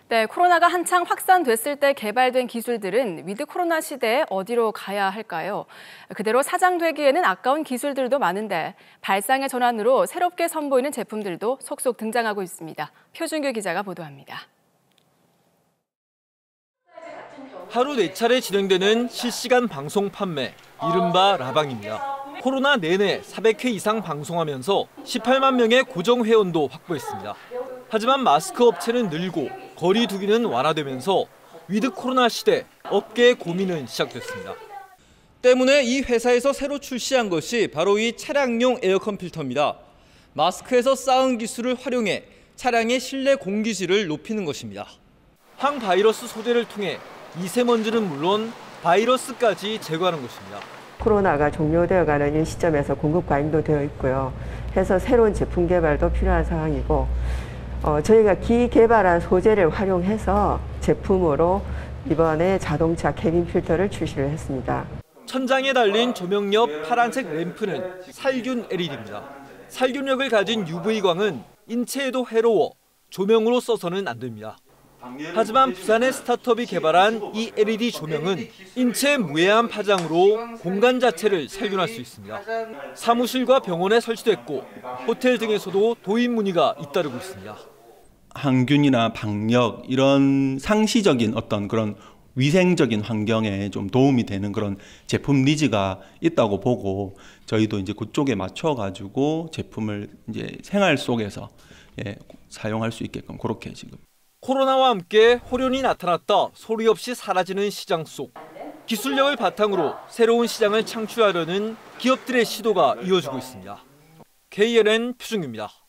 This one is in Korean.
네, 코로나가 한창 확산됐을 때 개발된 기술들은 위드 코로나 시대에 어디로 가야 할까요? 그대로 사장되기에는 아까운 기술들도 많은데 발상의 전환으로 새롭게 선보이는 제품들도 속속 등장하고 있습니다. 표준규 기자가 보도합니다. 하루 4차례 진행되는 실시간 방송 판매, 이른바 라방입니다. 코로나 내내 400회 이상 방송하면서 18만 명의 고정 회원도 확보했습니다. 하지만 마스크 업체는 늘고 거리 두기는 완화되면서 위드 코로나 시대 업계의 고민은 시작됐습니다. 때문에 이 회사에서 새로 출시한 것이 바로 이 차량용 에어컨 필터입니다. 마스크에서 쌓은 기술을 활용해 차량의 실내 공기질을 높이는 것입니다. 항바이러스 소재를 통해 미세먼지는 물론 바이러스까지 제거하는 것입니다. 코로나가 종료되어가는 이 시점에서 공급 과잉도 되어 있고요. 해서 새로운 제품 개발도 필요한 상황이고 저희가 기개발한 소재를 활용해서 제품으로 이번에 자동차 캐빈 필터를 출시를 했습니다. 천장에 달린 조명 옆 파란색 램프는 살균 LED입니다. 살균력을 가진 UV광은 인체에도 해로워 조명으로 써서는 안 됩니다. 하지만 부산의 스타트업이 개발한 이 LED 조명은 인체의 무해한 파장으로 공간 자체를 살균할 수 있습니다. 사무실과 병원에 설치됐고 호텔 등에서도 도입 문의가 잇따르고 있습니다. 항균이나 방역 이런 상시적인 어떤 그런 위생적인 환경에 좀 도움이 되는 그런 제품 니즈가 있다고 보고 저희도 이제 그쪽에 맞춰가지고 제품을 이제 생활 속에서 사용할 수 있게끔 그렇게 지금. 코로나와 함께 호련이 나타났다 소리 없이 사라지는 시장 속 기술력을 바탕으로 새로운 시장을 창출하려는 기업들의 시도가 이어지고 있습니다. KNN 표준규입니다.